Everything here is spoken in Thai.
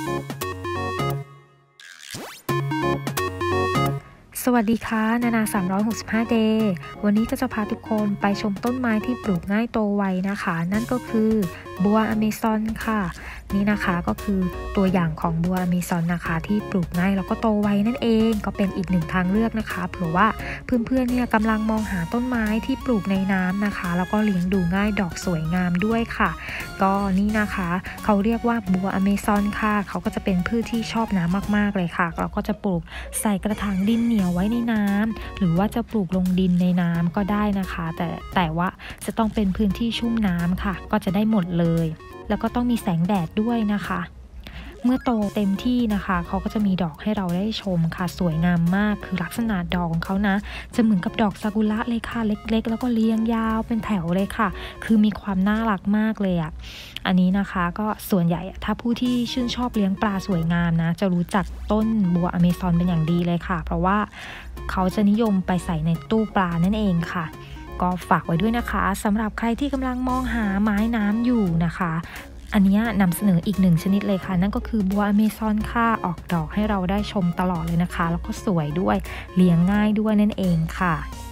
สวัสดีค่ะนานา365 Day วันนี้ก็จะพาทุกคนไปชมต้นไม้ที่ปลูกง่ายโตไวนะคะนั่นก็คือบัวอเมซอนค่ะนี่นะคะก็คือตัวอย่างของบัวอเมซอนนะคะที่ปลูกง่ายแล้วก็โตไวนั่นเองก็เป็นอีกหนึ่งทางเลือกนะคะเผื่อว่าเพื่อนๆเนี่ยกำลังมองหาต้นไม้ที่ปลูกในน้ำนะคะแล้วก็เลี้ยงดูง่ายดอกสวยงามด้วยค่ะก็นี่นะคะเขาเรียกว่าบัวอเมซอนค่ะเขาก็จะเป็นพืชที่ชอบน้ำมากๆเลยค่ะแล้วก็จะปลูกใส่กระถางดินเหนียวไว้ในน้ำหรือว่าจะปลูกลงดินในน้ำก็ได้นะคะแต่ว่าจะต้องเป็นพื้นที่ชุ่มน้ำค่ะก็จะได้หมดเลยแล้วก็ต้องมีแสงแดดด้วยนะคะเมื่อโตเต็มที่นะคะเขาก็จะมีดอกให้เราได้ชมค่ะสวยงามมากคือลักษณะดอกของเขานะจะเหมือนกับดอกซากุระเลยค่ะเล็กๆแล้วก็เรียงยาวเป็นแถวเลยค่ะคือมีความน่ารักมากเลยอ่ะอันนี้นะคะก็ส่วนใหญ่ถ้าผู้ที่ชื่นชอบเลี้ยงปลาสวยงามนะจะรู้จักต้นบัวอเมซอนเป็นอย่างดีเลยค่ะเพราะว่าเขาจะนิยมไปใส่ในตู้ปลานั่นเองค่ะก็ฝากไว้ด้วยนะคะสำหรับใครที่กำลังมองหาไม้น้ำอยู่นะคะอันนี้นำเสนออีกหนึ่งชนิดเลยค่ะนั่นก็คือบัวอเมซอนค่ะออกดอกให้เราได้ชมตลอดเลยนะคะแล้วก็สวยด้วยเลี้ยงง่ายด้วยนั่นเองค่ะ